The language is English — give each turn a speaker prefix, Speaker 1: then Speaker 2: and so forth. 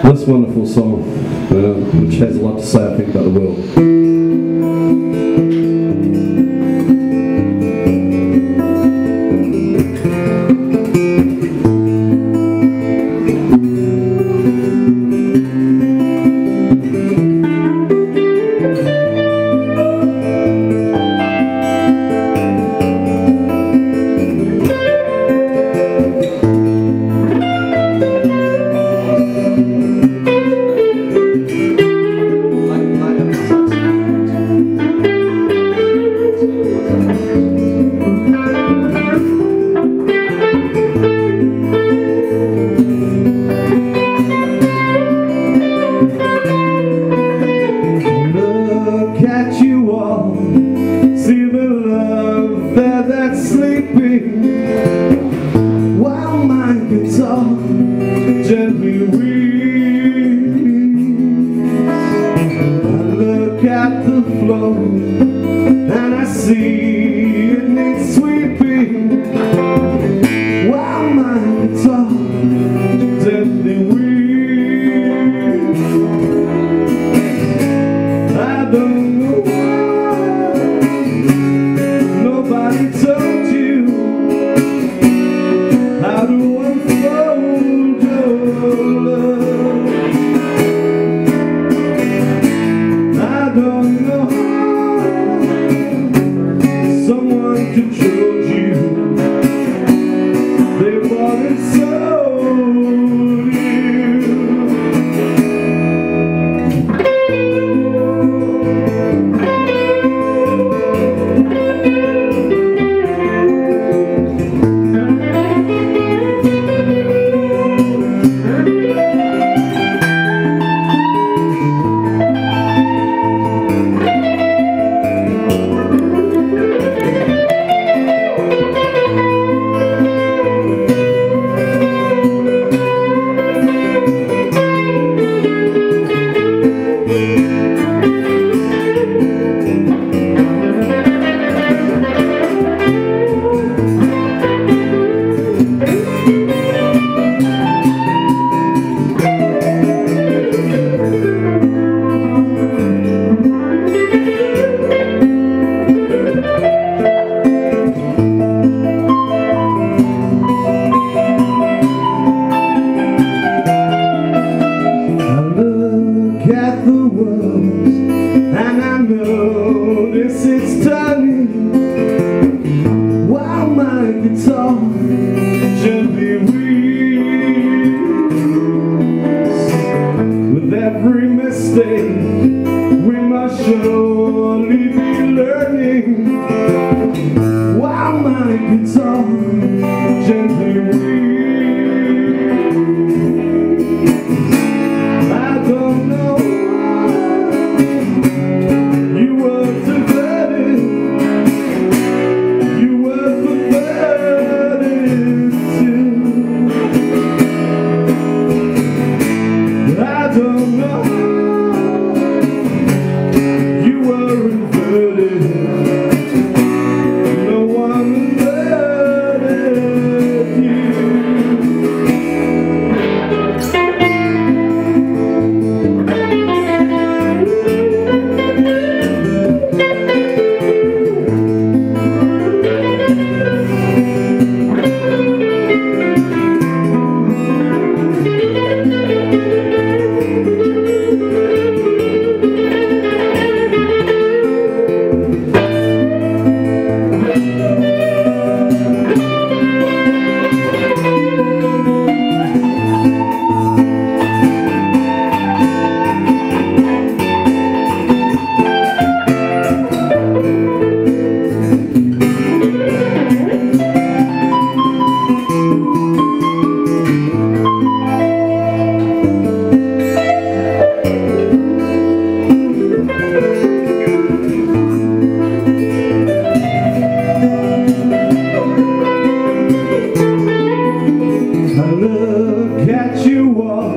Speaker 1: This wonderful song, which has a lot to say, I think, about the world. While my guitar gently weeps, I look at the floor and I see it needs sweeping. While my guitar gently weeps, I don't know why nobody told you how to unfold your love. I don't know how someone controlled you. They bought and sold you. At the world, and I notice it's turning while my guitar gently weeps. With every mistake we must surely be learning while my guitar gently weeps. I don't know I look at you all